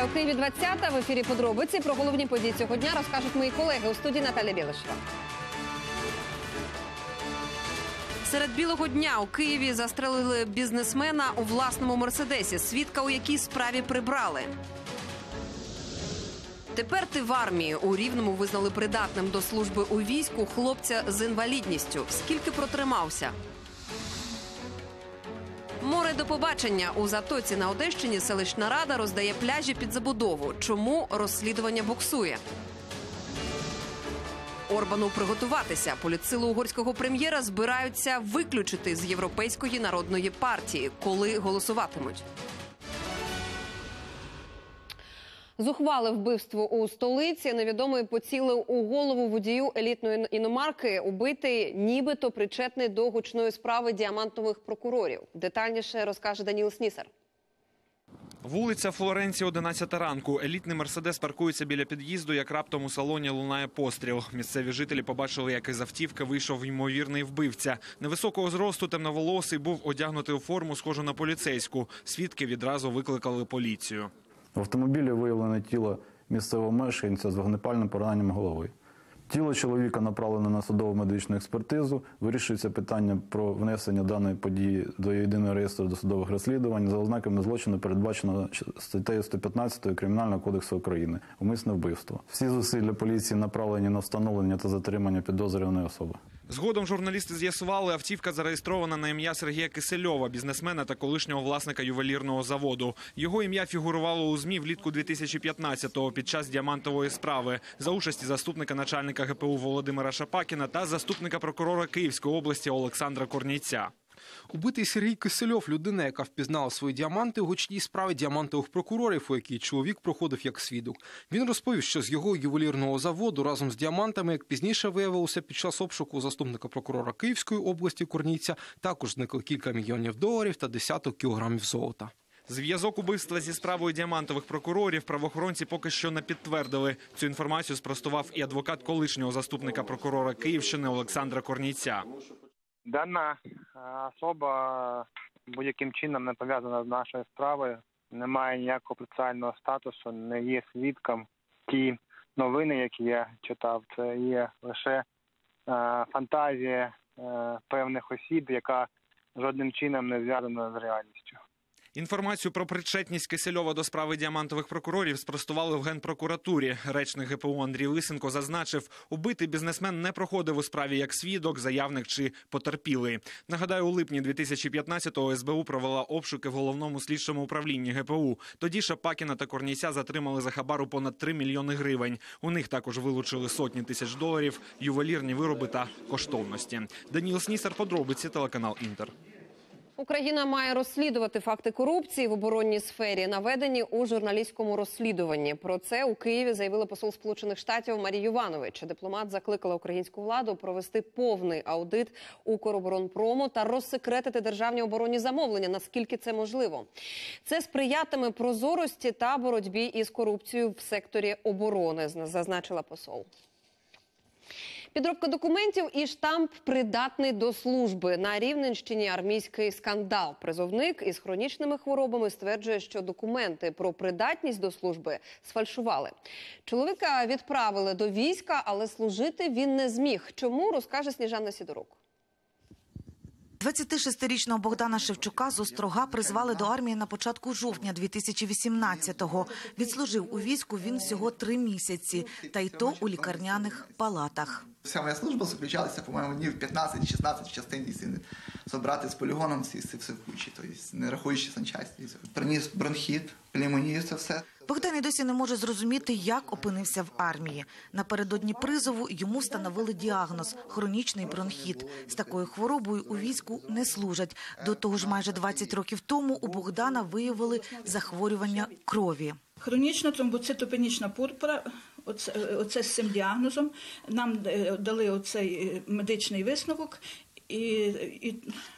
у Києві 20-та. В ефірі «Подробиці». Про головні події цього дня розкажуть мої колеги у студії Наталя Білишева. Серед білого дня у Києві застрелили бізнесмена у власному «Мерседесі». Свідка у якій справі прибрали. Тепер ти в армії. У Рівному визнали придатним до служби у війську хлопця з інвалідністю. Скільки протримався? Море до побачення. У Затоці на Одещині селищна рада роздає пляжі під забудову. Чому розслідування буксує? Орбану приготуватися. Політсили угорського прем'єра збираються виключити з Європейської народної партії. Коли голосуватимуть? Зухвале вбивство у столиці. Невідомий поцілив у голову водію елітної іномарки. Убитий нібито причетний до гучної справи діамантових прокурорів. Детальніше розкаже Даніл Снісар. Вулиця Флоренції, 11 ранку. Елітний «Мерседес» паркується біля під'їзду, як раптом у салоні лунає постріл. Місцеві жителі побачили, як із автівки вийшов ймовірний вбивця. Невисокого зросту, темноволосий, був одягнутий у форму, схожу на поліцейську. Свідки відразу викликали поліцію. В автомобілі виявлено тіло місцевого мешканця з вогнепальним пораненням голови. Тіло чоловіка направлено на судово медичну експертизу. Вирішується питання про внесення даної події до єдиного реєстру досудових розслідувань. За ознаками злочину передбачено статтею 115 Кримінального кодексу України – умисне вбивство. Всі зусилля поліції направлені на встановлення та затримання підозрюваної особи. Згодом журналісти з'ясували, автівка зареєстрована на ім'я Сергія Кисельова, бізнесмена та колишнього власника ювелірного заводу. Його ім'я фігурувало у ЗМІ влітку 2015-го під час діамантової справи за участі заступника начальника ГПУ Володимира Шапакіна та заступника прокурора Київської області Олександра Корнійця. Убитий Сергій Кисельов – людина, яка впізнала свої діаманти у гучній справі діамантових прокурорів, у якій чоловік проходив як свідок. Він розповів, що з його ювелірного заводу разом з діамантами, як пізніше виявилося під час обшуку заступника прокурора Київської області Корнійця, також зникло кілька мільйонів доларів та десяток кілограмів золота. Зв'язок убивства зі справою діамантових прокурорів правоохоронці поки що не підтвердили. Цю інформацію спростував і адвокат колишнього заступника прокурора Київщини Олександра Корнійця. Дана особа будь-яким чином не пов'язана з нашою справою, не має ніякого процесуального статусу, не є свідком. Ті новини, які я читав, це є лише фантазія певних осіб, яка жодним чином не зв'язана з реальністю. Інформацію про причетність Кисельова до справи діамантових прокурорів спростували в Генпрокуратурі. Речник ГПУ Андрій Лисенко зазначив, убитий бізнесмен не проходив у справі як свідок, заявник чи потерпілий. Нагадаю, у липні 2015-го СБУ провела обшуки в головному слідчому управлінні ГПУ. Тоді Шапакіна та Корнійця затримали за хабар у понад 3 мільйони гривень. У них також вилучили сотні тисяч доларів, ювелірні вироби та коштовності. Даніл Снісар, «Подробиці», телеканал «Інтер». Україна має розслідувати факти корупції в оборонній сфері, наведені у журналістському розслідуванні. Про це у Києві заявила посол Сполучених Штатів Марія Йованович. Дипломат закликала українську владу провести повний аудит Укроборонпрому та розсекретити державні оборонні замовлення, наскільки це можливо. Це сприятиме прозорості та боротьбі із корупцією в секторі оборони, зазначила посол. Підробка документів і штамп «придатний до служби». На Рівненщині армійський скандал. Призовник із хронічними хворобами стверджує, що документи про придатність до служби сфальшували. Чоловіка відправили до війська, але служити він не зміг. Чому, розкаже Сніжана Сідорук. 26-річного Богдана Шевчука з Острога призвали до армії на початку жовтня 2018-го. Відслужив у війську він всього 3 місяці, та й то у лікарняних палатах. Вся моя служба заключалася, по-моєму, днів 15-16 в частині, собрати з полігоном все в кучі, тобто не рахуючи санчасті. Приніс бронхіт, пневмонію, це все. Богдан і досі не може зрозуміти, як опинився в армії. Напередодні призову йому встановили діагноз – хронічний бронхіт. З такою хворобою у війську не служать. До того ж, майже 20 років тому у Богдана виявили захворювання крові. Хронічна тромбоцитопенічна пурпура, оце з цим діагнозом. Нам дали оцей медичний висновок і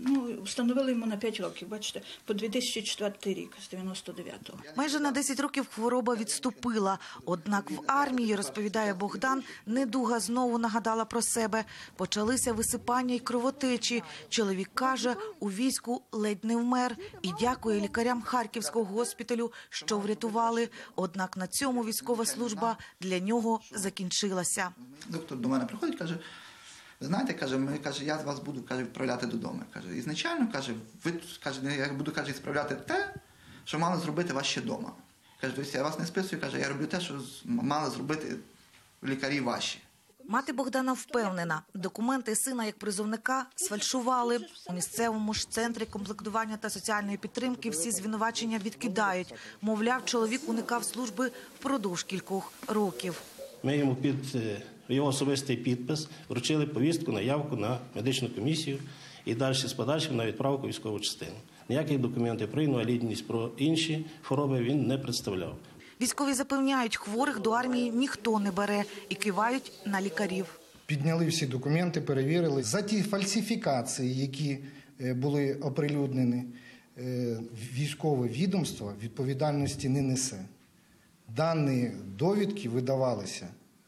Встановили йому на 5 років, бачите, по 2004 рік, з 99-го. Майже на 10 років хвороба відступила. Однак в армії, розповідає Богдан, недуга знову нагадала про себе. Почалися висипання й кровотечі. Чоловік каже, у війську ледь не вмер і дякує лікарям Харківського госпіталю, що врятували. Однак на цьому військова служба для нього закінчилася. Доктор до мене приходить, каже: ви знаєте, каже, я вас буду, каже, відправляти додому. Каже, ізначально, каже, я буду, каже, справляти те, що мали зробити вас ще вдома. Каже, тобто я вас не списую, каже, я роблю те, що мали зробити лікарі ваші. Мати Богдана впевнена, документи сина як призовника сфальшували. У місцевому ж центрі комплектування та соціальної підтримки всі звинувачення відкидають. Мовляв, чоловік уникав служби впродовж кількох років. Ми йому під його особистий підпис вручили повістку на явку на медичну комісію і далі з подальшим на відправку в військову частину. Ніяких документів про інвалідність, про інші хвороби він не представляв. Військові запевняють, хворих до армії ніхто не бере і кивають на лікарів. Підняли всі документи, перевірили. За ті фальсифікації, які були оприлюднені, військове відомство відповідальності не несе. Дані довідки видавалися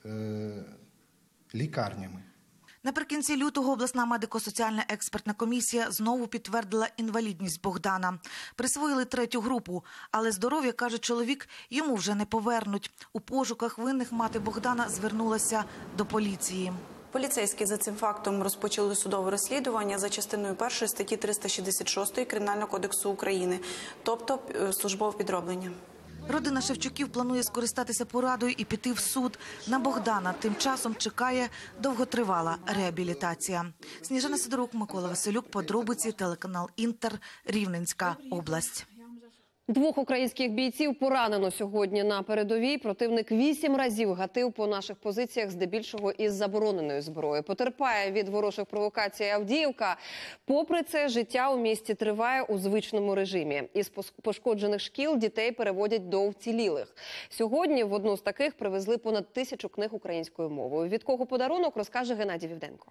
лікарнями. Наприкінці лютого обласна медико-соціальна експертна комісія знову підтвердила інвалідність Богдана. Присвоїли 3-ю групу, але здоров'я, каже чоловік, йому вже не повернуть. У пошуках винних мати Богдана звернулася до поліції. Поліцейські за цим фактом розпочали судове розслідування за частиною 1 статті 366 Кримінального кодексу України, тобто службове підроблення. Родина Шевчуків планує скористатися порадою і піти в суд. На Богдана тим часом чекає довготривала реабілітація. Сніжана Сидорук, Микола Василюк, подробиці, телеканал Інтер, Рівненська область. 2 українських бійців поранено сьогодні на передовій. Противник 8 разів гатив по наших позиціях, здебільшого із забороненою зброєю. Потерпає від ворожих провокацій Авдіївка. Попри це, життя у місті триває у звичному режимі. Із пошкоджених шкіл дітей переводять до вцілілих. Сьогодні в одну з таких привезли понад 1000 книг українською мовою. Від кого подарунок, розкаже Геннадій Вівденко.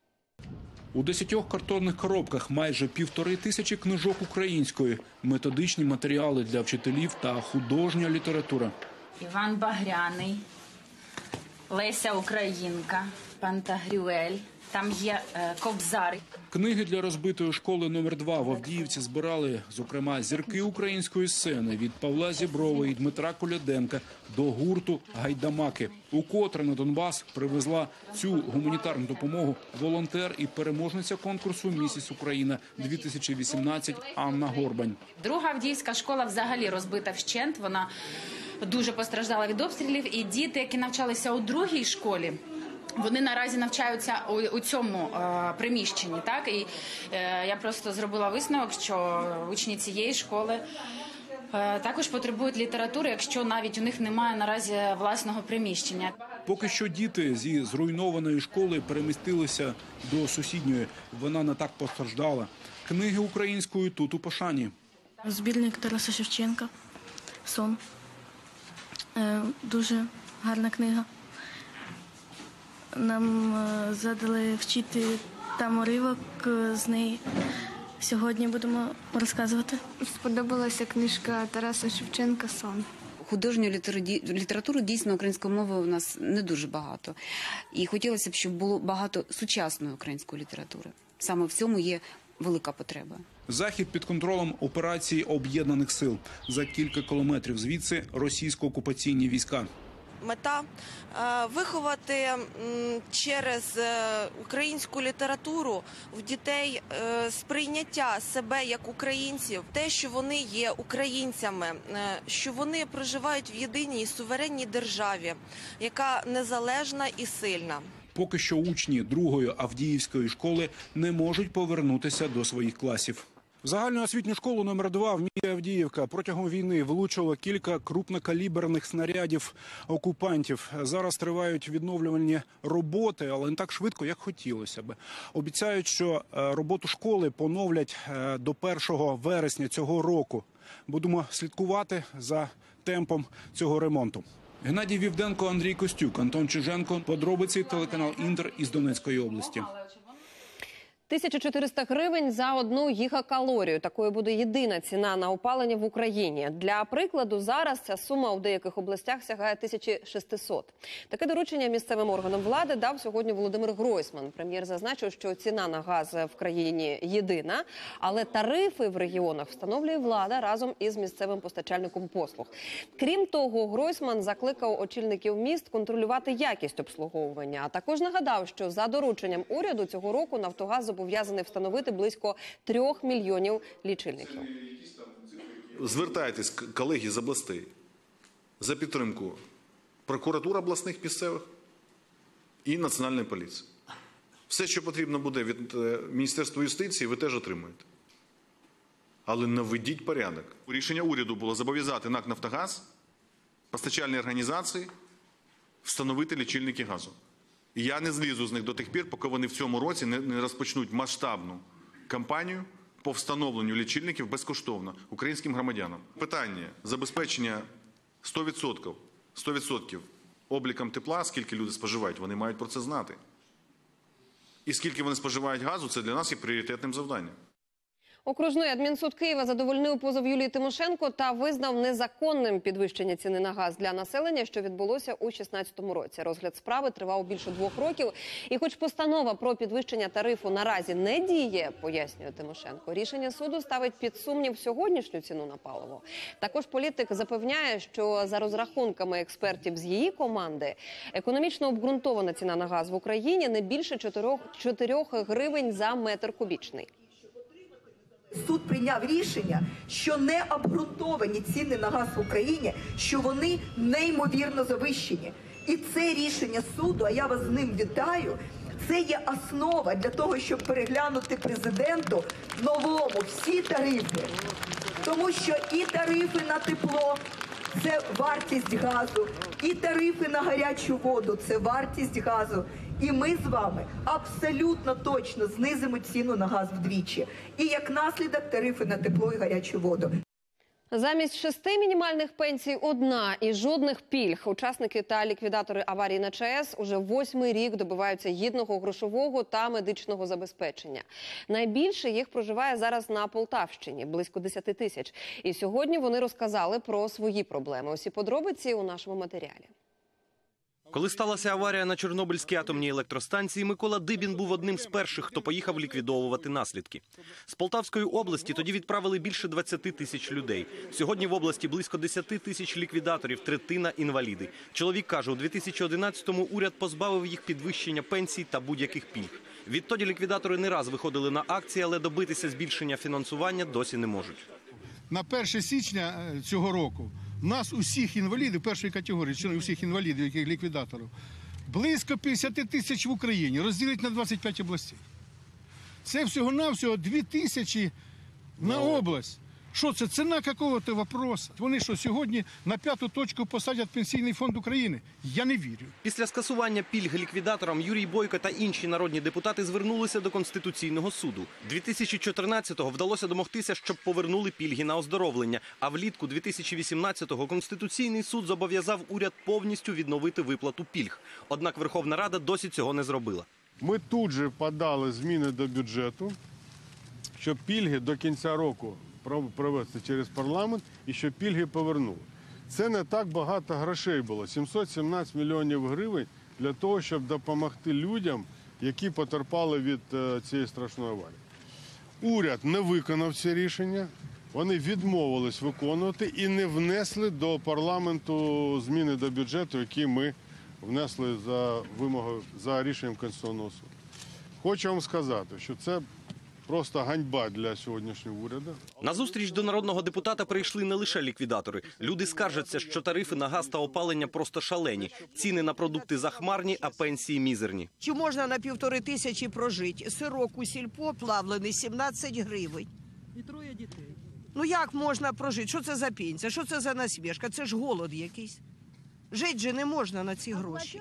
У 10 картонних коробках майже 1500 книжок української, методичні матеріали для вчителів та художня література. Іван Багряний, Леся Українка, Пантагрюель, там є Кобзар. Книги для розбитої школи номер 2 в Авдіївці збирали, зокрема, зірки української сцени від Павла Зіброва і Дмитра Коляденка до гурту «Гайдамаки». Укотре на Донбас привезла цю гуманітарну допомогу волонтер і переможниця конкурсу «Місіс Україна-2018» Анна Горбань. Друга Авдіївська школа взагалі розбита вщент, вона дуже постраждала від обстрілів. І діти, які навчалися у другій школі, вони наразі навчаються у цьому приміщенні. Так? І я просто зробила висновок, що учні цієї школи також потребують літератури, якщо навіть у них немає наразі власного приміщення. Поки що діти зі зруйнованої школи перемістилися до сусідньої. Вона не так постраждала. Книги українською тут у пошані. Збірник Тараса Шевченка «Сон». Дуже гарна книга. Нам задали вчити там уривок з неї. Сьогодні будемо розказувати. Сподобалася книжка Тараса Шевченка «Сон». Художню літературу дійсно української мови у нас не дуже багато. І хотілося б, щоб було багато сучасної української літератури. Саме в цьому є велика потреба. Захід під контролем операції Об'єднаних сил. За кілька кілометрів звідси російсько-окупаційні війська. Мета – виховати через українську літературу в дітей сприйняття себе як українців, те, що вони є українцями, що вони проживають в єдиній суверенній державі, яка незалежна і сильна. Поки що учні 2-ї Авдіївської школи не можуть повернутися до своїх класів. В загальноосвітню школу номер 2 в місті Авдіївка протягом війни влучило кілька крупнокаліберних снарядів окупантів. Зараз тривають відновлювальні роботи, але не так швидко, як хотілося б. Обіцяють, що роботу школи поновлять до 1 вересня цього року. Будемо слідкувати за темпом цього ремонту. Геннадій Вівденко, Андрій Костюк, Антон Чиженко. Подробиці, телеканал Інтер із Донецької області. 1400 гривень за 1 гігакалорію. Такою буде єдина ціна на опалення в Україні. Для прикладу, зараз ця сума у деяких областях сягає 1600. Таке доручення місцевим органам влади дав сьогодні Володимир Гройсман. Прем'єр зазначив, що ціна на газ в країні єдина, але тарифи в регіонах встановлює влада разом із місцевим постачальником послуг. Крім того, Гройсман закликав очільників міст контролювати якість обслуговування, а також нагадав, що за дорученням уряду цього року «Нафтогаз» зобов'язаний встановити близько 3 мільйонів лічильників. Звертайтесь, колеги з областей, за підтримку прокуратур обласних місцевих і Національної поліції. Все, що потрібно буде від Міністерства юстиції, ви теж отримаєте. Але наведіть порядок. Рішення уряду було зобов'язати НАК «Нафтогаз», постачальні організації, встановити лічильники газу. І я не злізу з них до тих пір, поки вони в цьому році не розпочнуть масштабну кампанію по встановленню лічильників безкоштовно українським громадянам. Питання забезпечення 100% обліком тепла, скільки люди споживають, вони мають про це знати. І скільки вони споживають газу, це для нас є пріоритетним завданням. Окружний адмінсуд Києва задовольнив позов Юлії Тимошенко та визнав незаконним підвищення ціни на газ для населення, що відбулося у 2016 році. Розгляд справи тривав більше 2 років. І хоч постанова про підвищення тарифу наразі не діє, пояснює Тимошенко, рішення суду ставить під сумнів сьогоднішню ціну на паливо. Також політик запевняє, що за розрахунками експертів з її команди, економічно обґрунтована ціна на газ в Україні не більше 4 гривень за метр кубічний. Суд прийняв рішення, що необґрунтовані ціни на газ в Україні, що вони неймовірно завищені. І це рішення суду, а я вас з ним вітаю, це є основа для того, щоб переглянути президенту новому всі тарифи. Тому що і тарифи на тепло – це вартість газу, і тарифи на гарячу воду – це вартість газу. І ми з вами абсолютно точно знизимо ціну на газ вдвічі. І як наслідок тарифи на тепло і гарячу воду. Замість 6 мінімальних пенсій – 1 і жодних пільг. Учасники та ліквідатори аварії на ЧАЕС уже 8-й рік добиваються гідного грошового та медичного забезпечення. Найбільше їх проживає зараз на Полтавщині – близько 10 тисяч. І сьогодні вони розказали про свої проблеми. Усі подробиці у нашому матеріалі. Коли сталася аварія на Чорнобильській атомній електростанції, Микола Дибін був одним з перших, хто поїхав ліквідовувати наслідки. З Полтавської області тоді відправили більше 20 тисяч людей. Сьогодні в області близько 10 тисяч ліквідаторів, третина – інваліди. Чоловік каже, у 2011-му уряд позбавив їх підвищення пенсій та будь-яких пільг. Відтоді ліквідатори не раз виходили на акції, але добитися збільшення фінансування досі не можуть. На 1 січня цього року у нас усіх інвалідів першої категорії, усіх інвалідів, яких ліквідаторів, близько 50 тисяч в Україні, розділить на 25 областей. Це всього-навсього 2 тисячі на область. Що це? Ціна якого-то вопроса. Вони що, сьогодні на 5-ту точку посадять Пенсійний фонд України? Я не вірю. Після скасування пільг ліквідаторам Юрій Бойко та інші народні депутати звернулися до Конституційного суду. 2014-го вдалося домогтися, щоб повернули пільги на оздоровлення. А влітку 2018-го Конституційний суд зобов'язав уряд повністю відновити виплату пільг. Однак Верховна Рада досі цього не зробила. Ми тут же подали зміни до бюджету, щоб пільги до кінця року провести через парламент і щоб пільги повернули. Це не так багато грошей було, 717 мільйонів гривень для того, щоб допомогти людям, які потерпали від цієї страшної аварії. Уряд не виконав це рішення, вони відмовились виконувати і не внесли до парламенту зміни до бюджету, які ми внесли за рішенням Конституційного суду. Хочу вам сказати, що це просто ганьба для сьогоднішнього уряду. На зустріч до народного депутата прийшли не лише ліквідатори. Люди скаржаться, що тарифи на газ та опалення просто шалені. Ціни на продукти захмарні, а пенсії мізерні. Чи можна на 1500 прожити? Сирок у сільпо плавлений 17 гривень. І 3 дітей. Ну як можна прожити? Що це за пенсія? Що це за насмішка? Це ж голод якийсь. Жити же не можна на ці гроші.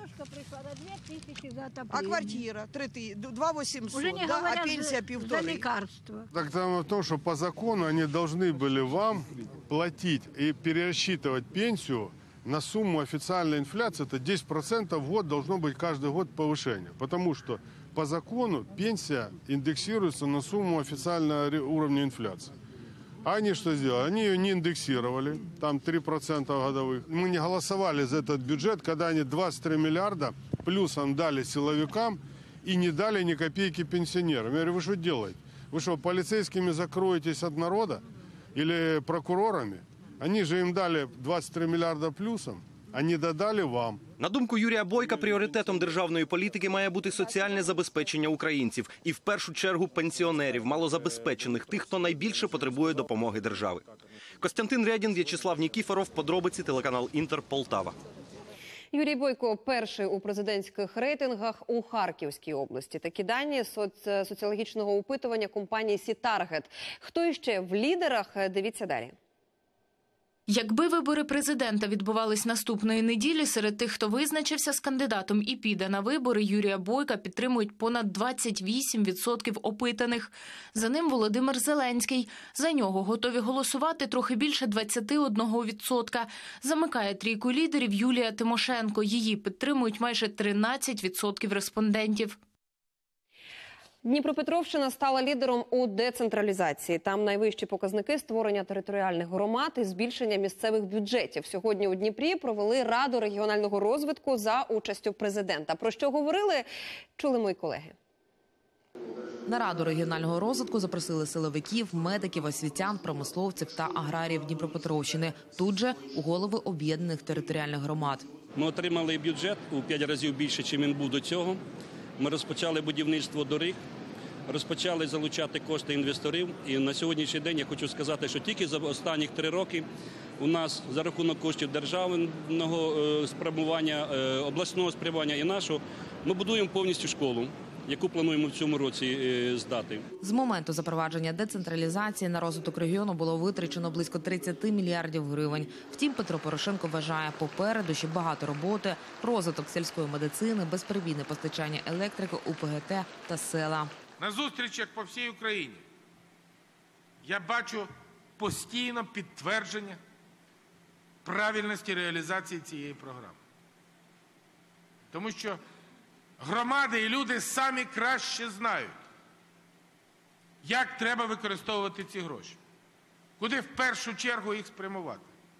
А квартира 2800, да? А пенсия 1,5. За лекарства. Так там в том, что по закону они должны были вам платить и пересчитывать пенсию на сумму официальной инфляции. Это 10% в год должно быть каждый год повышение. Потому что по закону пенсия индексируется на сумму официального уровня инфляции. А они что сделали? Они ее не индексировали, там 3% годовых. Мы не голосовали за этот бюджет, когда они 23 миллиарда плюсом дали силовикам и не дали ни копейки пенсионерам. Я говорю, вы что делаете? Вы что, полицейскими закроетесь от народа или прокурорами? Они же им дали 23 миллиарда плюсом, а не додали вам. На думку Юрія Бойка, пріоритетом державної політики має бути соціальне забезпечення українців. І в першу чергу пенсіонерів, малозабезпечених, тих, хто найбільше потребує допомоги держави. Костянтин Рядін, В'ячеслав Нікіфоров, подробиці, телеканал «Інтер», Полтава. Юрій Бойко перший у президентських рейтингах у Харківській області. Такі дані соціологічного опитування компанії «Сітаргет». Хто іще в лідерах? Дивіться далі. Якби вибори президента відбувались наступної неділі, серед тих, хто визначився з кандидатом і піде на вибори, Юрія Бойка підтримують понад 28% опитаних. За ним Володимир Зеленський. За нього готові голосувати трохи більше 21%. Замикає трійку лідерів Юлія Тимошенко. Її підтримують майже 13% респондентів. Дніпропетровщина стала лідером у децентралізації. Там найвищі показники створення територіальних громад і збільшення місцевих бюджетів. Сьогодні у Дніпрі провели Раду регіонального розвитку за участю президента. Про що говорили, чули мої колеги. На Раду регіонального розвитку запросили силовиків, медиків, освітян, промисловців та аграріїв Дніпропетровщини. Тут же у голови об'єднаних територіальних громад. Ми отримали бюджет у 5 разів більше, ніж він був до цього. Ми розпочали будівництво доріг, розпочали залучати кошти інвесторів. І на сьогоднішній день я хочу сказати, що тільки за останні 3 роки у нас за рахунок коштів державного спрямування, обласного спрямування і нашого, ми будуємо повністю школу, яку плануємо в цьому році здати. З моменту запровадження децентралізації на розвиток регіону було витрачено близько 30 мільярдів гривень. Втім, Петро Порошенко вважає, попереду ще багато роботи, розвиток сільської медицини, безперебійне постачання електрики у ПГТ та села. На зустрічах по всій Україні я бачу постійно підтвердження правильності реалізації цієї програми. Тому що громади і люди самі краще знають, як треба використовувати ці гроші, куди в першу чергу їх спрямувати.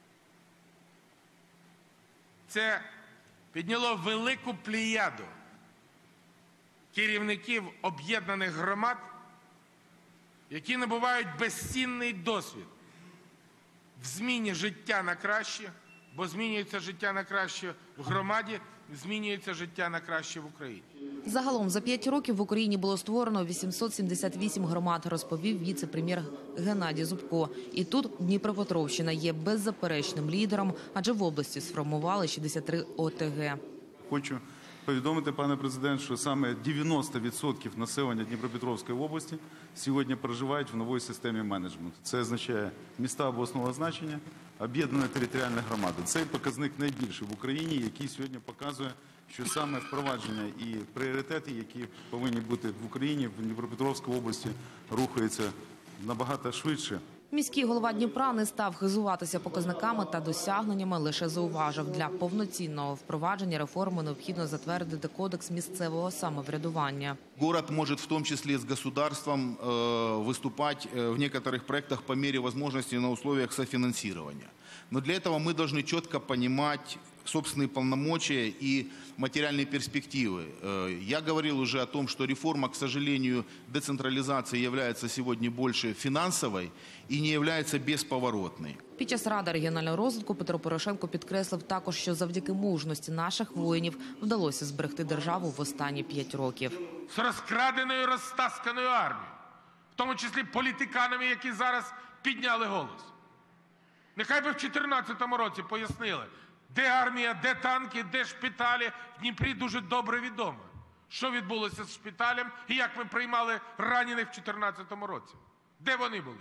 Це підняло велику плеяду керівників об'єднаних громад, які набувають безцінний досвід в зміні життя на краще, бо змінюється життя на краще в громаді, змінюється життя на краще в Україні. Загалом за 5 років в Україні було створено 878 громад, розповів віце-прем'єр Геннадій Зубко. І тут Дніпропетровщина є беззаперечним лідером, адже в області сформували 63 ОТГ. Хочу повідомити, пане президент, що саме 90% населення Дніпропетровської області сьогодні проживають в новій системі менеджменту. Це означає міста обласного значення, об'єднані територіальні громади. Цей показник найбільший в Україні, який сьогодні показує, що саме впровадження і пріоритети, які повинні бути в Україні, в Дніпропетровській області, рухаються набагато швидше. Міський голова Дніпра не став хизуватися показниками та досягненнями, лише зауважив, для повноцінного впровадження реформи необхідно затвердити кодекс місцевого самоврядування. Город может в том числе с государством выступать в некоторых проектах по мере возможности на условиях софинансирования. Но для этого мы должны четко понимать собственные полномочия и материальные перспективы. Я говорил уже о том, что реформа, к сожалению, децентрализации является сегодня больше финансовой и не является бесповоротной. Під час Ради регіонального розвитку Петро Порошенко підкреслив також, що завдяки мужності наших воїнів вдалося зберегти державу в останні 5 років. З розкраденою, розтасканою армією, в тому числі політиканами, які зараз підняли голос. Нехай би в 2014 році пояснили, де армія, де танки, де шпиталі. В Дніпрі дуже добре відомо, що відбулося з шпиталем і як ми приймали ранених в 2014 році. Де вони були?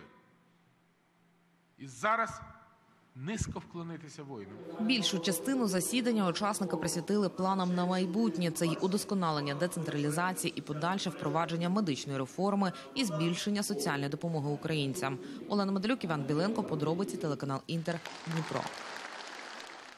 І зараз низько вклонитися воїнам. Більшу частину засідання учасники присвятили планам на майбутнє. Це й удосконалення децентралізації і подальше впровадження медичної реформи і збільшення соціальної допомоги українцям. Олена Медалюк, Іван Біленко, подробиці, телеканал «Інтер», Дніпро.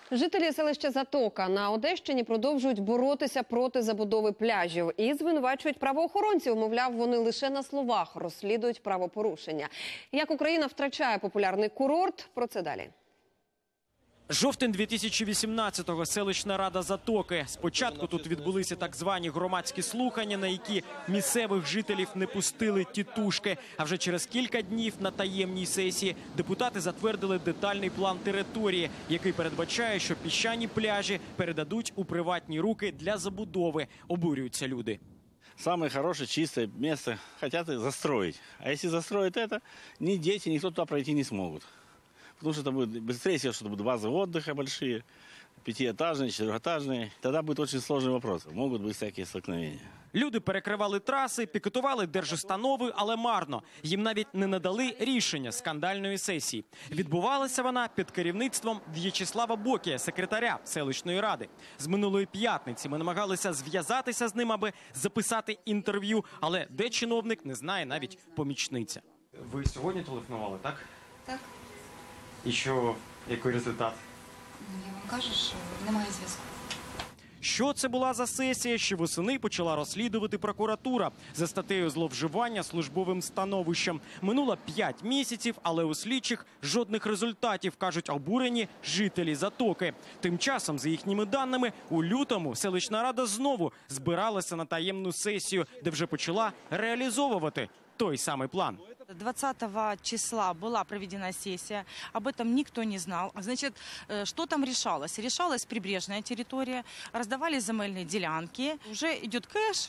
Жителі селища Затока на Одещині продовжують боротися проти забудови пляжів і звинувачують правоохоронців. Мовляв, вони лише на словах розслідують правопорушення. Як Україна втрачає популярний курорт? Про це далі. Жовтень 2018-го, селищна рада Затоки. Спочатку тут відбулися так звані громадські слухання, на які місцевих жителів не пустили тітушки. А вже через кілька днів на таємній сесії депутати затвердили детальний план території, який передбачає, що піщані пляжі передадуть у приватні руки для забудови. Обурюються люди. Самое хорошее, чистое место хотят застроить. А если застроят это, ни дети, никто туда пройти не смогут. Потому что это будет быстрее всего, что будут базы отдыха большие, пятиэтажные, четырехэтажные. Тогда будет очень сложный вопрос. Могут быть всякие столкновения. Люди перекривали траси, пікетували держустанови, але марно. Їм навіть не надали рішення скандальної сесії. Відбувалася вона під керівництвом В'ячеслава Бокія, секретаря селищної ради. З минулої п'ятниці ми намагалися зв'язатися з ним, аби записати інтерв'ю, але де чиновник, не знає навіть помічниця. Ви сьогодні телефонували, так? Так. І що, який результат? Я вам кажу, що немає зв'язку. Що це була за сесія, що восени почала розслідувати прокуратура за статтею зловживання службовим становищем. Минуло 5 місяців, але у слідчих жодних результатів, кажуть обурені жителі Затоки. Тим часом, за їхніми даними, у лютому селищна рада знову збиралася на таємну сесію, де вже почала реалізовувати той самий план. 20 числа была проведена сессия, об этом никто не знал. Значит, что там решалось? Решалась прибрежная территория, раздавались земельные делянки, уже идет кэш,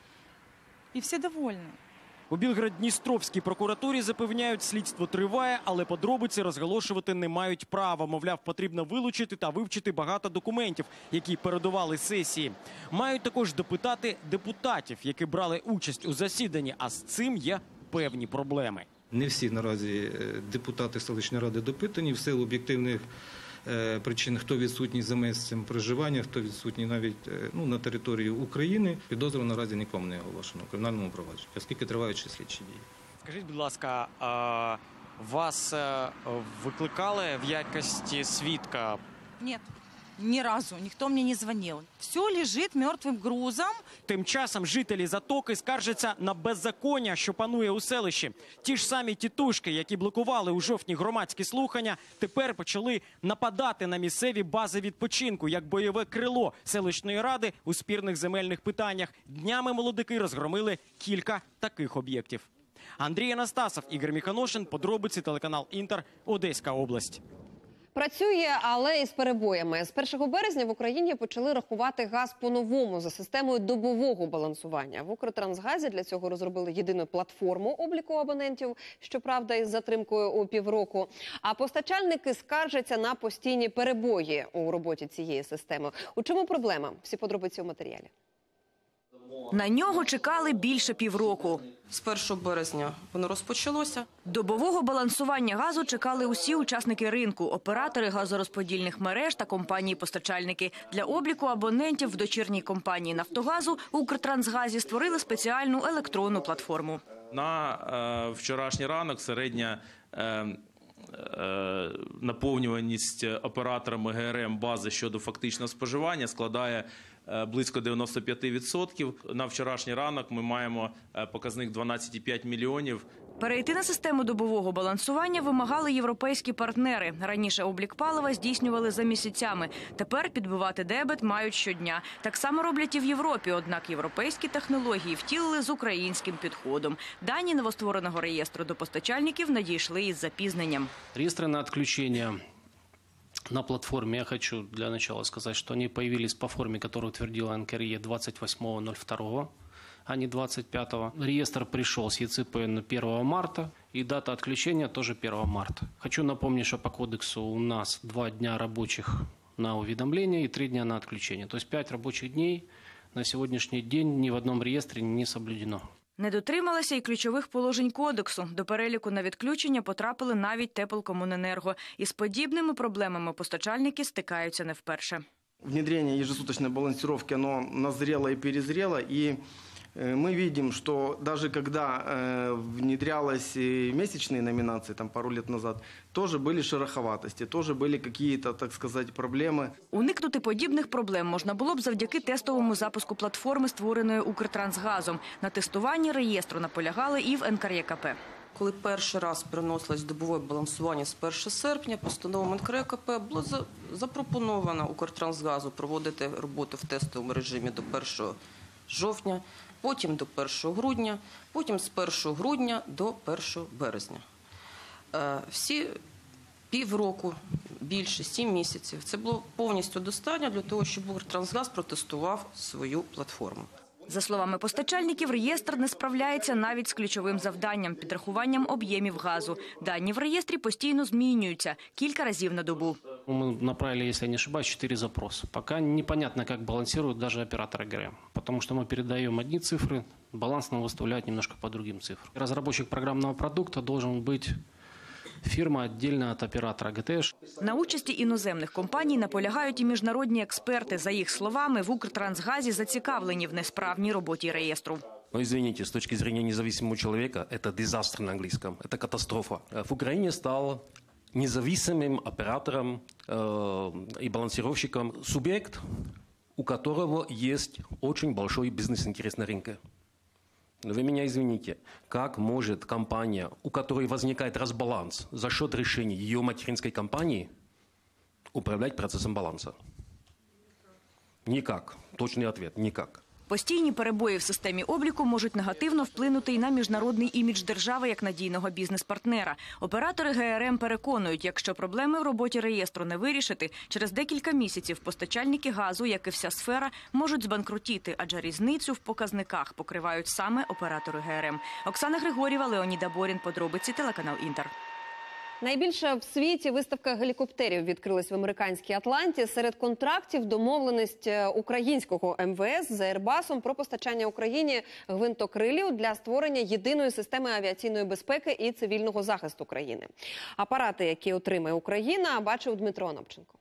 и все довольны. У Білгород-Дністровській прокуратурі запевняють, слідство триває, але подробиці розголошувати не мають права. Мовляв, потрібно вилучити та вивчити багато документів, які передували сесії. Мають також допитати депутатів, які брали участь у засіданні, а з цим є певні проблеми. Не всі наразі депутати селищної ради допитані в силу об'єктивних причин, хто відсутній за місцем проживання, хто відсутній навіть на території України. Підозру наразі нікому не оголошено у кримінальному провадженні, оскільки тривають ще слідчі дії. Скажіть, будь ласка, вас викликали в якості свідка? Нет. Ни разу никто мне не звонил. Все лежит мертвым грузом. Тим часом жителі Затоки скаржаться на беззаконня, що панує у селищі. Ті ж самі тітушки, які блокували у жовтні громадські слухання, тепер почали нападати на місцеві бази відпочинку, як бойове крило селищної ради у спірних земельних питаннях. Днями молодики розгромили кілька таких об'єктів. Андрій Анастасов, Ігор Міханошин, подробиці, телеканал Інтер, Одеська область. Працює, але із перебоями. З 1 березня в Україні почали рахувати газ по-новому за системою добового балансування. В Укртрансгазі для цього розробили єдину платформу обліку абонентів, щоправда, із затримкою у півроку. А постачальники скаржаться на постійні перебої у роботі цієї системи. У чому проблема? Всі подробиці у матеріалі. На нього чекали більше півроку. З 1 березня воно розпочалося. Добового балансування газу чекали усі учасники ринку – оператори газорозподільних мереж та компанії-постачальники. Для обліку абонентів в дочірній компанії «Нафтогазу» «Укртрансгазі» створили спеціальну електронну платформу. На вчорашній ранок середня наповнюваність операторами ГРМ бази щодо фактичного споживання складає близько 95%. На вчорашній ранок ми маємо показник 12,5 мільйонів. Перейти на систему добового балансування вимагали європейські партнери. Раніше облік палива здійснювали за місяцями. Тепер підбивати дебет мають щодня. Так само роблять і в Європі, однак європейські технології втілили з українським підходом. Дані новоствореного реєстру до постачальників надійшли із запізненням. Реєстри на відключення на платформе, я хочу для начала сказать, что они появились по форме, которую утвердила НКРЕ 28.02, а не 25-го. Реестр пришел с ЕЦПН 1 марта, и дата отключения тоже 1 марта. Хочу напомнить, что по кодексу у нас 2 дня рабочих на уведомление и 3 дня на отключение. То есть 5 рабочих дней на сегодняшний день ни в одном реестре не соблюдено. Не дотрималися і ключових положень кодексу. До переліку на відключення потрапили навіть Теплокомуненерго. Із подібними проблемами постачальники стикаються не вперше. Внедрение ежесуточной балансировки, оно назрело и перезрело, и Мы видим, что даже когда внедрялась месячные номинации, там пару лет назад, тоже были шероховатости, тоже были какие-то, так сказать, проблемы. Уникнути подібних проблем можна було б завдяки тестовому запуску платформи, створеної Укртрансгазом. На тестуванні реєстру наполягали і в НКРЕКП. Коли перший раз переносилось добове балансування з 1 серпня, постановою НКРЕКП було запропоновано Укртрансгазу проводити роботу в тестовому режимі до 1 жовтня, потім до 1 грудня, потім з 1 грудня до 1 березня. Всі півроку, більше, 7 місяців. Це було повністю достатньо для того, щоб Укртрансгаз протестував свою платформу. За словами постачальників, реєстр не справляється навіть з ключовим завданням – підрахуванням об'ємів газу. Дані в реєстрі постійно змінюються – кілька разів на добу. Мы направили, если я не ошибаюсь, 4 запроса. Пока непонятно, как балансируют даже операторы ГРМ. Потому что мы передаем одни цифры, баланс нам выставляют немножко по другим цифрам. Разработчик программного продукта должен быть фірма віддільно від оператора ГТС. На участі іноземних компаній наполягають і міжнародні експерти. За їх словами, в Укртрансгазі зацікавлені в несправній роботі реєстру. Но извините, с точки зрения независимого человека, это дизастер на английском, это катастрофа. В Украине стал независимым оператором и балансировщиком субъект, у которого есть очень большой бизнес-интерес на рынке. Но вы меня извините, как может компания, у которой возникает разбаланс за счет решений ее материнской компании, управлять процессом баланса? Никак. Точный ответ – никак. Постійні перебої в системі обліку можуть негативно вплинути і на міжнародний імідж держави як надійного бізнес-партнера. Оператори ГРМ переконують, якщо проблеми в роботі реєстру не вирішити, через декілька місяців постачальники газу, як і вся сфера, можуть збанкрутіти, адже різницю в показниках покривають саме оператори ГРМ. Оксана Григорєва, Леонід Аборін. Подробиці, телеканал «Інтер». Найбільша в світі виставка гелікоптерів відкрилась в американській Атланті. Серед контрактів домовленість українського МВС з Airbus про постачання Україні гвинтокрилів для створення єдиної системи авіаційної безпеки і цивільного захисту країни. Апарати, які отримає Україна, бачив Дмитро Анопченко.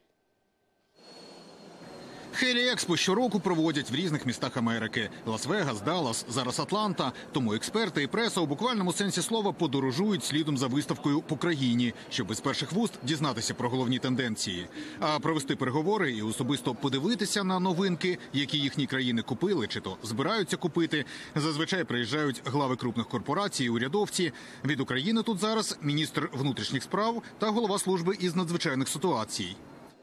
Хелі-експо щороку проводять в різних містах Америки. Лас-Вегас, Даллас, зараз Атланта. Тому експерти і преса у буквальному сенсі слова подорожують слідом за виставкою по країні, щоб із перших вуст дізнатися про головні тенденції. А провести переговори і особисто подивитися на новинки, які їхні країни купили чи то збираються купити, зазвичай приїжджають глави крупних корпорацій, урядовці. Від України тут зараз міністр внутрішніх справ та голова служби із надзвичайних ситуацій.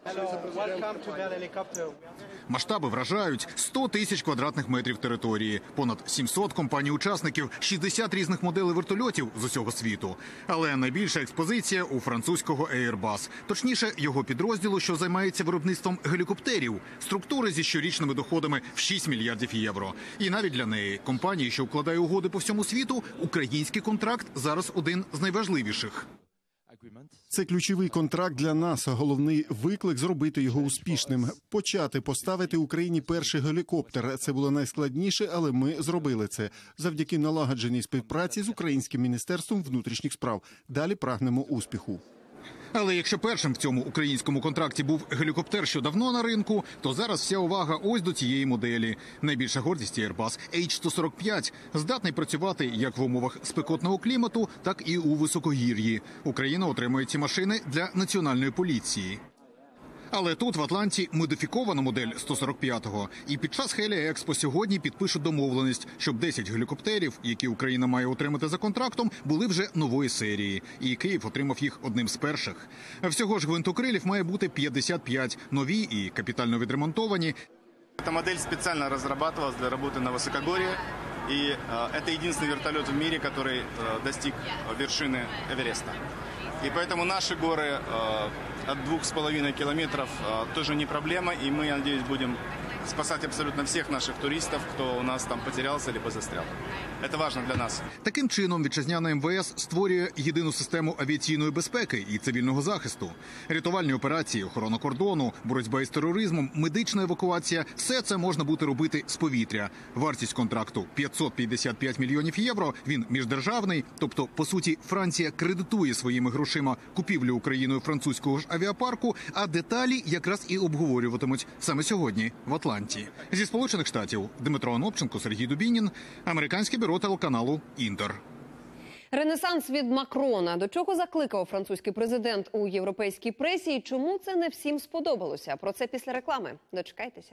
Масштаби вражають: 100 тисяч квадратних метрів території, понад 700 компаній-учасників, 60 різних моделей вертольотів з усього світу. Але найбільша експозиція у французького Airbus. Точніше, його підрозділу, що займається виробництвом гелікоптерів, структури зі щорічними доходами в 6 мільярдів євро. І навіть для неї, компанії, що укладає угоди по всьому світу, український контракт зараз один з найважливіших. Це ключовий контракт для нас. Головний виклик – зробити його успішним. Почати поставити Україні перший гелікоптер. Це було найскладніше, але ми зробили це. Завдяки налагодженій співпраці з Українським міністерством внутрішніх справ. Далі прагнемо успіху. Але якщо першим в цьому українському контракті був гелікоптер, що давно на ринку, то зараз вся увага ось до цієї моделі. Найбільша гордість Airbus – H-145. Здатний працювати як в умовах спекотного клімату, так і у високогір'ї. Україна отримує ці машини для національної поліції. Але тут, в Атланті, модифікована модель 145-го. І під час Хелі-експо сьогодні підпишуть домовленість, щоб 10 гелікоптерів, які Україна має отримати за контрактом, були вже нової серії. І Київ отримав їх одним з перших. Всього ж гвинтокрилів має бути 55, нові і капітально відремонтовані. Эта модель специально разрабатывалась для работы на высокогорье. И это единственный вертолет в мире, который достиг вершины Эвереста. И поэтому наши горы от 2,5 километров тоже не проблема. И мы, я надеюсь, будем спасать абсолютно всех наших туристов, кто у нас там потерялся либо застрял. Це важливо для нас. Таким чином, вітчизняна МВС створює єдину систему авіаційної безпеки і цивільного захисту. Рятувальні операції, охорона кордону, боротьба із тероризмом, медична евакуація – все це можна буде робити з повітря. Вартість контракту – 555 мільйонів євро. Він міждержавний, тобто, по суті, Франція кредитує своїми грошима купівлю Україною французького ж авіапарку, а деталі якраз і обговорюватимуть саме сьогодні в Атланті. Атланті. Зі Сполучених Штатів Дмитро Анопченко, Сергій Дубінін, американське бюро телеканалу «Інтер». Ренесанс від Макрона. До чого закликав французький президент у європейській пресі і чому це не всім сподобалося? Про це після реклами. Дочекайтеся.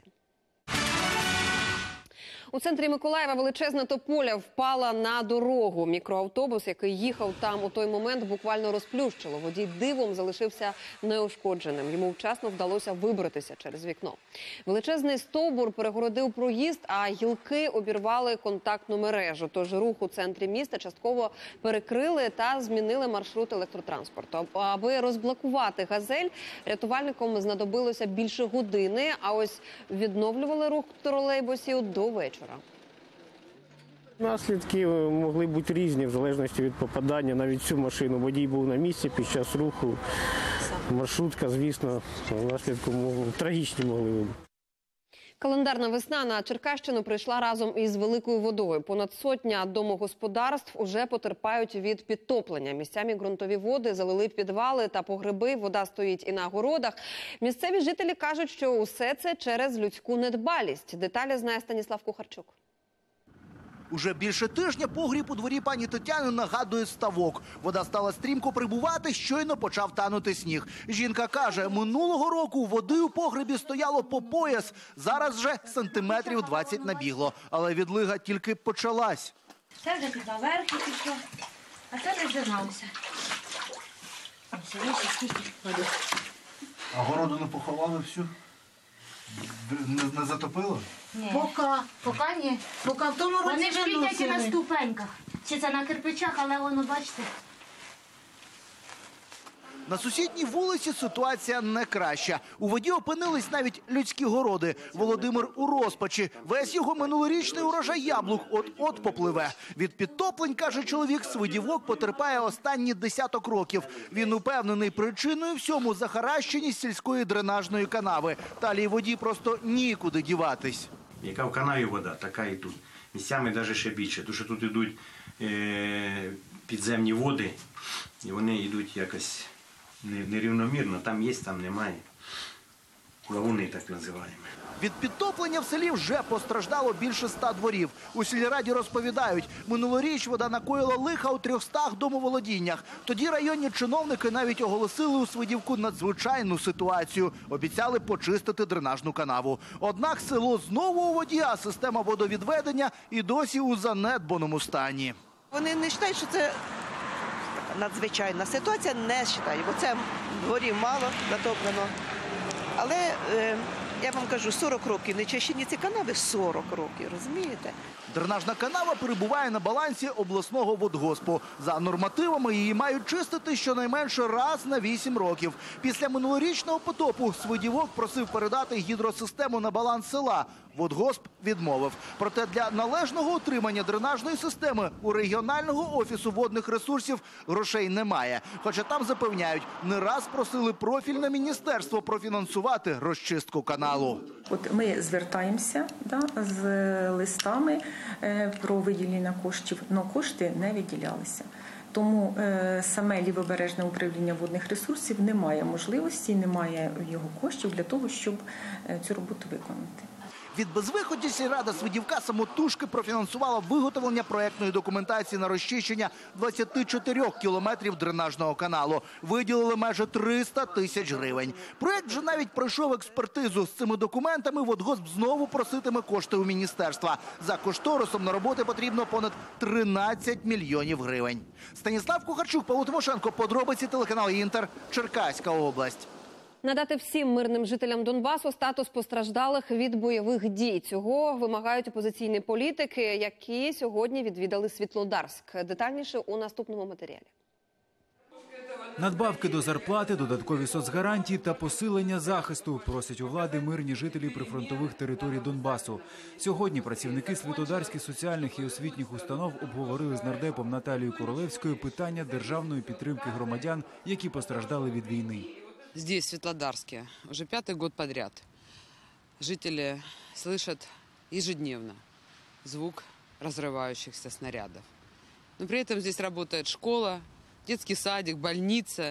У центрі Миколаєва величезна тополя впала на дорогу. Мікроавтобус, який їхав там у той момент, буквально розплющило. Водій дивом залишився неушкодженим. Йому вчасно вдалося вибратися через вікно. Величезний стовбур перегородив проїзд, а гілки обірвали контактну мережу. Тож рух у центрі міста частково перекрили та змінили маршрут електротранспорту. Аби розблокувати «Газель», рятувальникам знадобилося більше години, а ось відновлювали рух тролейбусів до вечора. Наслідки могли бути різні в залежності від попадання. Навіть цю машину водій був на місці під час руху. Маршрутка, звісно, наслідки трагічні могли бути. Календарна весна на Черкащину прийшла разом із великою водою. Понад сотня домогосподарств уже потерпають від підтоплення. Місцями ґрунтові води залили підвали та погреби, вода стоїть і на городах. Місцеві жителі кажуть, що усе це через людську недбалість. Деталі знає Станіслав Кухарчук. Уже більше тижня погріб у дворі пані Тетяни нагадує ставок. Вода стала стрімко прибувати, щойно почав танути сніг. Жінка каже, минулого року води у погребі стояло по пояс. Зараз вже сантиметрів 20 набігло. Але відлига тільки почалась. Це вже під наверхи пішло, а це не зжигалося. Ось скільки води. А городу не поховали всю? Не затопило? Ні. Поки ні. Поки в тому році вони шпітять і на ступеньках. Чи це на кирпичах, але воно, бачите. На сусідній вулиці ситуація не краща. У воді опинились навіть людські городи. Володимир у розпачі. Весь його минулорічний урожай яблук от-от попливе. Від підтоплень, каже чоловік, Свидівок потерпає останні десяток років. Він упевнений, причиною всьому захаращеність сільської дренажної канави. Талій воді просто нікуди діватись. Яка в канаві вода, така і тут. Місцями навіть ще більше, тому що тут йдуть підземні води, і вони йдуть якось нерівномірно, там є, там немає. Лагуни так називаємо. Від підтоплення в селі вже постраждало більше 100 дворів. У сільраді розповідають, минулоріч вода накоїла лиха у 300 домоволодіннях. Тоді районні чиновники навіть оголосили у Свидівку надзвичайну ситуацію. Обіцяли почистити дренажну канаву. Однак село знову у воді, а система водовідведення і досі у занедбаному стані. Вони не вважають, що це надзвичайна ситуація, не вважаю, бо це дворів мало натоплено. Але я вам кажу, 40 років не чищені ці канави, 40 років, розумієте? Дренажна канава перебуває на балансі обласного водгоспу. За нормативами її мають чистити щонайменше раз на 8 років. Після минулорічного потопу Свидівок просив передати гідросистему на баланс села. Водгосп відмовив. Проте для належного утримання дренажної системи у регіонального офісу водних ресурсів грошей немає. Хоча там запевняють, не раз просили профільне міністерство профінансувати розчистку каналу. От ми звертаємося з листами про виділення коштів, але кошти не виділялися. Тому саме Лівобережне управління водних ресурсів не має можливості, не має його коштів для того, щоб цю роботу виконати. Від безвиході сільрада Свидівка самотужки профінансувала виготовлення проектної документації на розчищення 24 кілометрів дренажного каналу. Виділили майже 300 тисяч гривень. Проект вже навіть пройшов експертизу. З цими документами Водгосп знову проситиме кошти у міністерства. За кошторисом на роботи потрібно понад 13 мільйонів гривень. Станіслав Кухарчук, Павло Тимошенко, подробиці, телеканал «Інтер», Черкаська область. Надати всім мирним жителям Донбасу статус постраждалих від бойових дій. Цього вимагають опозиційні політики, які сьогодні відвідали Світлодарськ. Детальніше у наступному матеріалі. Надбавки до зарплати, додаткові соцгарантії та посилення захисту просять у влади мирні жителі прифронтових територій Донбасу. Сьогодні працівники Світлодарських соціальних і освітніх установ обговорили з нардепом Наталією Королевською питання державної підтримки громадян, які постраждали від війни. Здесь, в Светлодарске, уже 5-й год подряд жители слышат ежедневно звук разрывающихся снарядов. Но при этом здесь работает школа, детский садик, больница,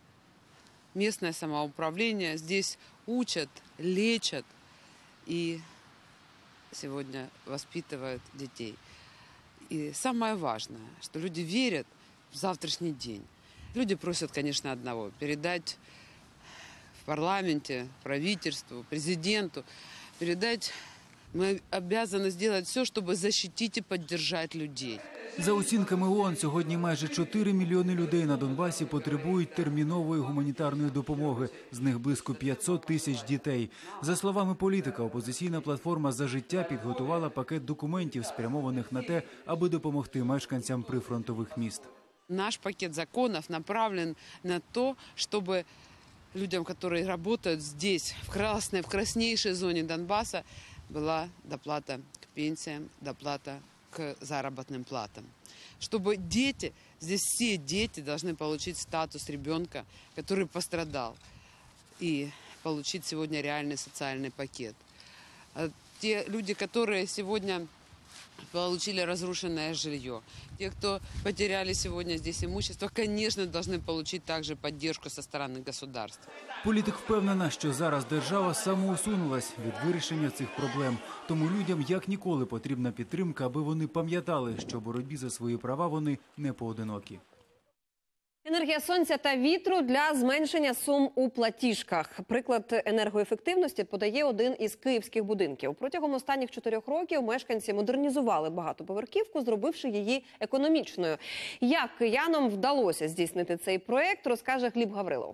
местное самоуправление. Здесь учат, лечат. И сегодня воспитывают детей. И самое важное, что люди верят в завтрашний день. Люди просят, конечно, одного – передать в парламенте, правительству, президенту, передать. Мы обязаны сделать все, чтобы защитить и поддержать людей. За оцінками ООН, сьогодні майже 4 мільйони людей на Донбасі потребують термінової гуманітарної допомоги. З них близько 500 тисяч дітей. За словами політика, опозиційна платформа «За життя» підготувала пакет документів, спрямованих на те, аби допомогти мешканцям прифронтових міст. Наш пакет законов направлен на то, чтобы людям, которые работают здесь, в краснейшей зоне Донбасса, была доплата к пенсиям, доплата к заработным платам. Чтобы дети, здесь все дети должны получить статус ребенка, который пострадал, и получить сегодня реальный социальный пакет. Те люди, которые сегодня получили разрушенное жилье, те, кто потеряли сегодня здесь имущество, конечно, должны получить также поддержку со стороны государства. Політик впевнена, що зараз держава самоусунулась від вирішення цих проблем. Тому людям як ніколи потрібна підтримка, аби вони пам'ятали, що в боротьбі за свої права вони не поодинокі. Енергія сонця та вітру для зменшення сум у платіжках. Приклад енергоефективності подає один із київських будинків. Протягом останніх 4 років мешканці модернізували багатоповерхівку, зробивши її економічною. Як киянам вдалося здійснити цей проєкт, розкаже Гліб Гаврилов.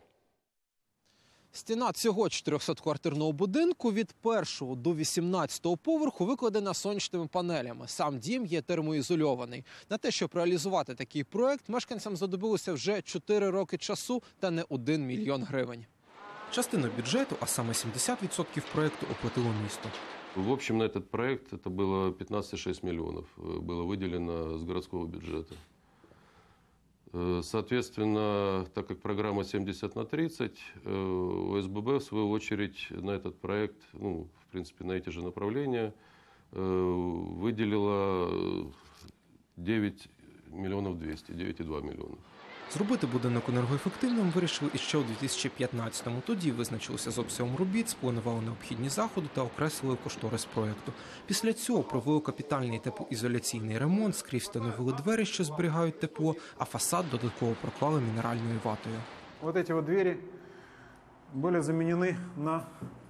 Стіна цього 400-квартирного будинку від 1-го до 18-го поверху викладена сонячними панелями. Сам дім є термоізольований. На те, щоб реалізувати такий проект, мешканцям знадобилося вже 4 роки часу та не 1 мільйон гривень. Частину бюджету, а саме 70% проекту, оплатило місто. В общем, на этот проект это было 15,6 миллионов. Было выделено с городского бюджета. Соответственно, так как программа 70/30, ОСББ, в свою очередь, на этот проект, в принципе, на эти же направления, выделила 9 миллионов 200, 9,2 миллиона. Зробити будинок енергоефективним вирішили іще у 2015-му. Тоді визначилися з обсягом робіт, спланували необхідні заходи та окреслили кошторис проєкту. Після цього провели капітальний теплоізоляційний ремонт, скрізь встановили двері, що зберігають тепло, а фасад додатково проклали мінеральною ватою. Ось ці двері були замінені на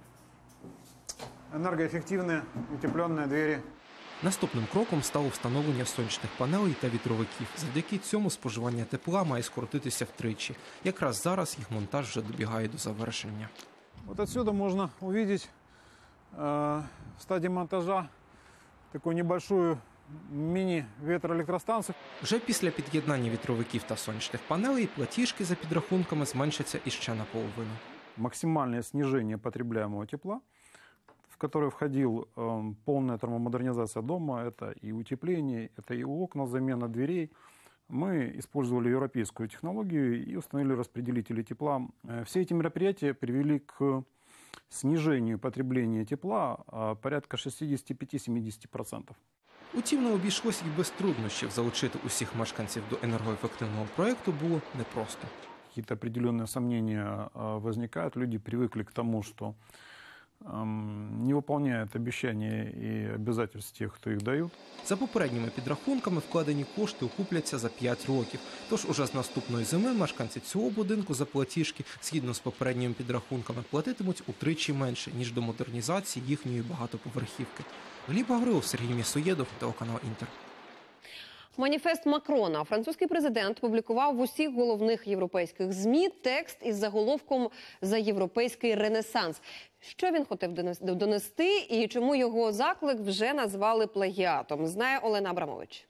енергоефективні утеплені двері. Наступним кроком стало встановлення сонячних панелей та вітровиків. Завдяки цьому споживання тепла має скоротитися втричі. Якраз зараз їх монтаж вже добігає до завершення. Ось отсюда можна побачити в стадії монтажу таку невелику міні-вітроелектростанцію. Вже після під'єднання вітровиків та сонячних панелей платіжки за підрахунками зменшаться іще наполовину. Максимальне зниження потребляемого тепла, в который входил полная термомодернизация дома, это и утепление, это и окна, замена дверей. Мы использовали европейскую технологию и установили распределители тепла. Все эти мероприятия привели к снижению потребления тепла порядка 65-70%. Утім, не обійшлося і без труднощів. Залучити усіх мешканців до енергоефективного проєкту було непросто. Какие-то определенные сомнения возникают. Люди привыкли к тому, что не выполняют обещания и обязательств тех, хто їх дають. За попередніми підрахунками вкладені кошти окупляться за 5 років. Тож уже з наступної зими мешканці цього будинку за платіжки, згідно з попередніми підрахунками, платитимуть утричі менше, ніж до модернізації їхньої багатоповерхівки. Гліб Гаврилов, Сергій Місоєдов, телеканал «Інтер». Маніфест Макрона. Французький президент публікував в усіх головних європейських ЗМІ текст із заголовком «За європейський ренесанс». Що він хотів донести і чому його заклик вже назвали плагіатом, знає Олена Абрамович.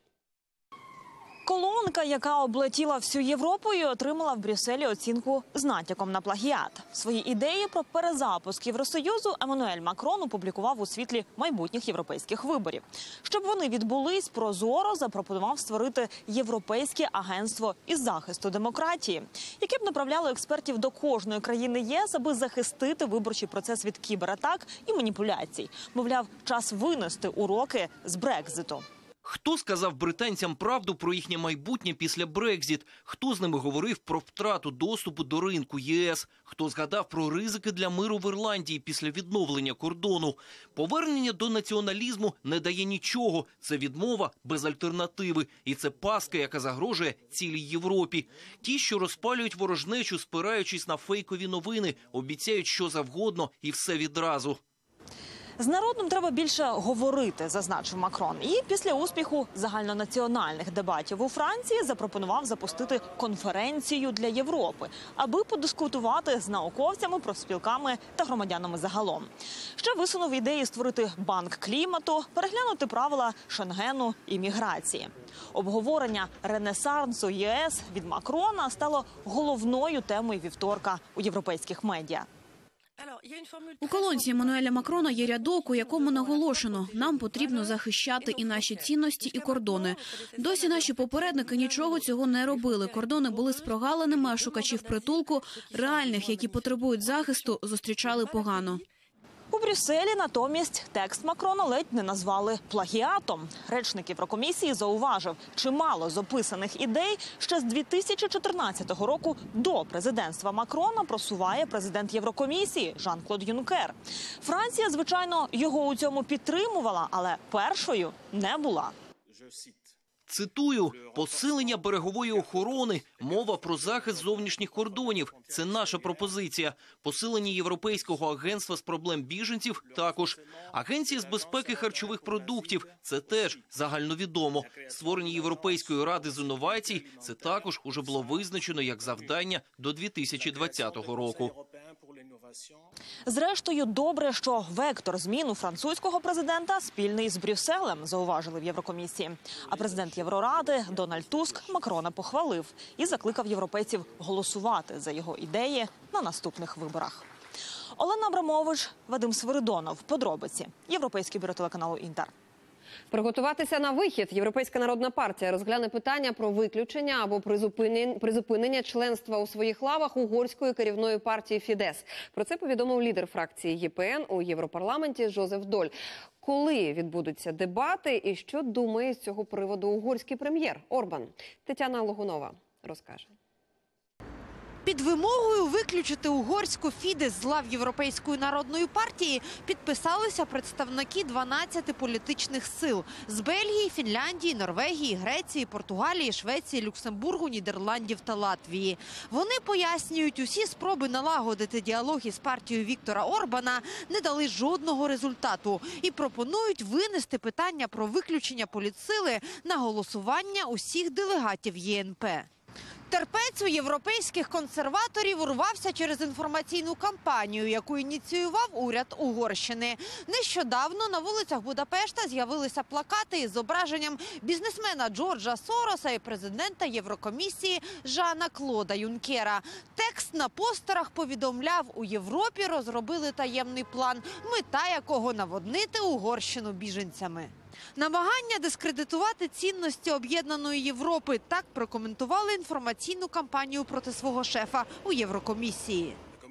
Колонка, яка облетіла всю Європу і отримала в Брюсселі оцінку з натяком на плагіат. Свої ідеї про перезапуск Євросоюзу Еммануель Макрон опублікував у світлі майбутніх європейських виборів. Щоб вони відбулись, прозоро запропонував створити Європейське агентство із захисту демократії, яке б направляло експертів до кожної країни ЄС, аби захистити виборчий процес від кібератак і маніпуляцій. Мовляв, час винести уроки з Брекзиту. Хто сказав британцям правду про їхнє майбутнє після Брекзіт? Хто з ними говорив про втрату доступу до ринку ЄС? Хто згадав про ризики для миру в Ірландії після відновлення кордону? Повернення до націоналізму не дає нічого. Це відмова без альтернативи. І це пастка, яка загрожує цілій Європі. Ті, що розпалюють ворожнечу, спираючись на фейкові новини, обіцяють що завгодно і все відразу. З народом треба більше говорити, зазначив Макрон. І після успіху загальнонаціональних дебатів у Франції запропонував запустити конференцію для Європи, аби подискутувати з науковцями, профспілками та громадянами загалом. Ще висунув ідеї створити банк клімату, переглянути правила Шенгену і міграції. Обговорення ренесансу ЄС від Макрона стало головною темою вівторка у європейських медіа. У колонці Еммануеля Макрона є рядок, у якому наголошено: нам потрібно захищати і наші цінності, і кордони. Досі наші попередники нічого цього не робили. Кордони були з прогалинами, а шукачів притулку, реальних, які потребують захисту, зустрічали погано. У Брюсселі натомість текст Макрона ледь не назвали плагіатом. Речник Єврокомісії зауважив, чимало з описаних ідей ще з 2014 року до президентства Макрона просуває президент Єврокомісії Жан-Клод Юнкер. Франція, звичайно, його у цьому підтримувала, але першою не була. Цитую, посилення берегової охорони, мова про захист зовнішніх кордонів. Це наша пропозиція. Посилення Європейського агентства з проблем біженців також. Агенція з безпеки харчових продуктів – це теж загальновідомо. Створення Європейської ради з інновацій – це також уже було визначено як завдання до 2020 року. Зрештою, добре, що вектор змін у французького президента спільний з Брюсселем, зауважили в Єврокомісії. А президент Євроради Дональд Туск Макрона похвалив і закликав європейців голосувати за його ідеї на наступних виборах. Олена Абрамович, Вадим Свиридонов. Подробиці. Європейське бюро телеканалу «Інтер». Приготуватися на вихід. Європейська народна партія розгляне питання про виключення або призупинення членства у своїх лавах угорської керівної партії «Фідес». Про це повідомив лідер фракції ЄПН у Європарламенті Жозеф Доль. Коли відбудуться дебати і що думає з цього приводу угорський прем'єр Орбан? Тетяна Логунова розкаже. Під вимогою виключити угорську «Фідес» з лав Європейської народної партії підписалися представники 12 політичних сил з Бельгії, Фінляндії, Норвегії, Греції, Португалії, Швеції, Люксембургу, Нідерландів та Латвії. Вони пояснюють, усі спроби налагодити діалог із партією Віктора Орбана не дали жодного результату і пропонують винести питання про виключення політсили на голосування усіх делегатів ЄНП. Терпець у європейських консерваторів урвався через інформаційну кампанію, яку ініціював уряд Угорщини. Нещодавно на вулицях Будапешта з'явилися плакати із зображенням бізнесмена Джорджа Сороса і президента Єврокомісії Жана Клода Юнкера. Текст на постерах повідомляв, у Європі розробили таємний план, мета якого наводнити Угорщину біженцями. Намагання дискредитувати цінності об'єднаної Європи – так прокоментували інформаційну кампанію проти свого шефа у Єврокомісії.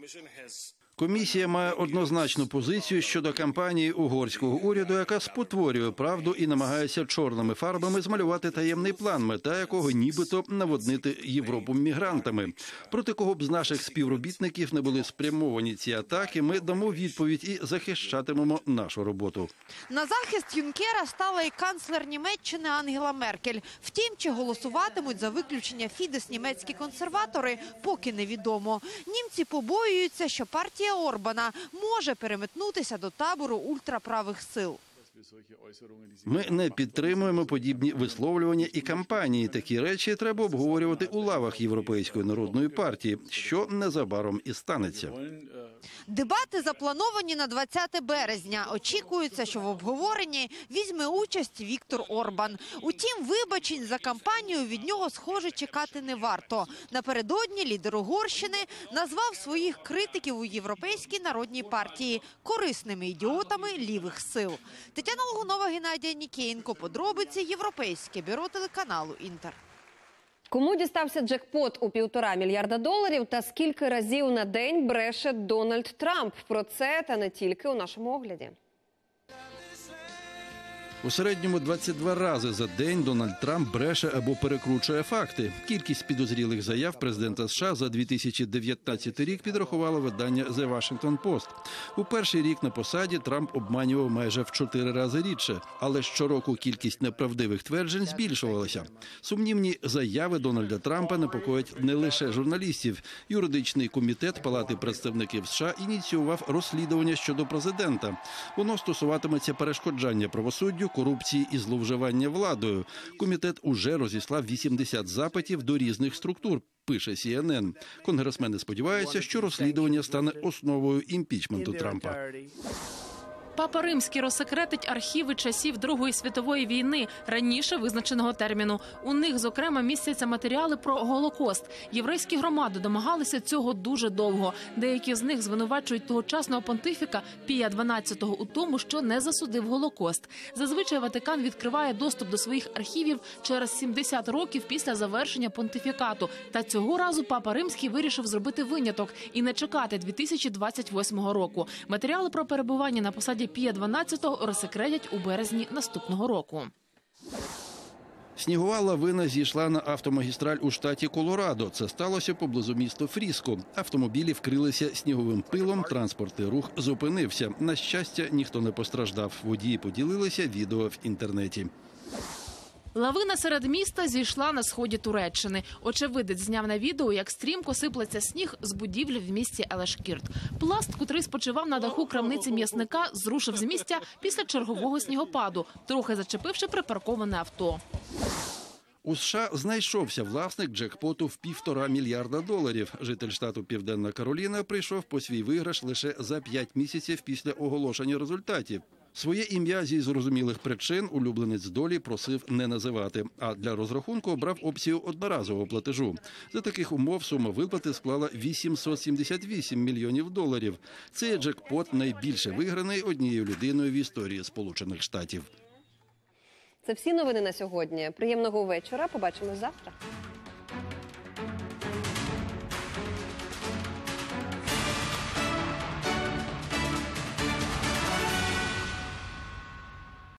Комісія має однозначну позицію щодо кампанії угорського уряду, яка спотворює правду і намагається чорними фарбами змалювати таємний план, мета якого нібито наводнити Європу мігрантами. Проти кого б з наших співробітників не були спрямовані ці атаки, ми дамо відповідь і захищатимемо нашу роботу. На захист Юнкера стала і канцлер Німеччини Ангела Меркель. Втім, чи голосуватимуть за виключення «Фідес» німецькі консерватори, поки невідомо. Німці побоюються, що партія Орбана може переметнутися до табору ультраправих сил. Ми не підтримуємо подібні висловлювання і кампанії. Такі речі треба обговорювати у лавах Європейської народної партії, що незабаром і станеться. Дебати заплановані на 20 березня. Очікується, що в обговоренні візьме участь Віктор Орбан. Утім, вибачень за кампанію від нього, схоже, чекати не варто. Напередодні лідер Угорщини назвав своїх критиків у Європейській народній партії корисними ідіотами лівих сил. Тетяна Логунова, Геннадій Нікієнко. Подробиці. Європейське бюро телеканалу «Інтер». Кому дістався джекпот у $1,5 мільярда та скільки разів на день бреше Дональд Трамп? Про це та не тільки у нашому огляді. У середньому 22 рази за день Дональд Трамп бреше або перекручує факти. Кількість підозрілих заяв президента США за 2019 рік підрахувало видання The Washington Post. У перший рік на посаді Трамп обманював майже в 4 рази рідше. Але щороку кількість неправдивих тверджень збільшувалася. Сумнівні заяви Дональда Трампа непокоять не лише журналістів. Юридичний комітет Палати представників США ініціював розслідування щодо президента. Воно стосуватиметься перешкоджання правосуддю, корупції і зловживання владою. Комітет уже розіслав 80 запитів до різних структур, пише CNN. Конгресмени сподіваються, що розслідування стане основою імпічменту Трампа. Папа Римський розсекретить архіви часів Другої світової війни, раніше визначеного терміну. У них, зокрема, містяться матеріали про Голокост. Єврейські громади домагалися цього дуже довго. Деякі з них звинувачують тогочасного понтифіка Пія XII у тому, що не засудив Голокост. Зазвичай Ватикан відкриває доступ до своїх архівів через 70 років після завершення понтифікату. Та цього разу Папа Римський вирішив зробити виняток і не чекати 2028 року. Матеріали про перебування на посаді Пія XII розсекретять у березні наступного року. Снігова лавина зійшла на автомагістраль у штаті Колорадо. Це сталося поблизу міста Фріско. Автомобілі вкрилися сніговим пилом, транспортний рух зупинився. На щастя, ніхто не постраждав. Водії поділилися відео в інтернеті. Лавина серед міста зійшла на сході Туреччини. Очевидець зняв на відео, як стрімко сиплеться сніг з будівлі в місті Елешкірт. Пласт, котрий спочивав на даху крамниці м'ясника, зрушив з місця після чергового снігопаду, трохи зачепивши припарковане авто. У США знайшовся власник джекпоту в $1,5 мільярда. Житель штату Південна Кароліна прийшов по свій виграш лише за 5 місяців після оголошення результатів. Своє ім'я зі зрозумілих причин улюбленець долі просив не називати, а для розрахунку обрав опцію одноразового платежу. За таких умов сума виплати склала $878 мільйонів. Цей джекпот найбільше виграний однією людиною в історії Сполучених Штатів. Це всі новини на сьогодні. Приємного вечора. Побачимось завтра.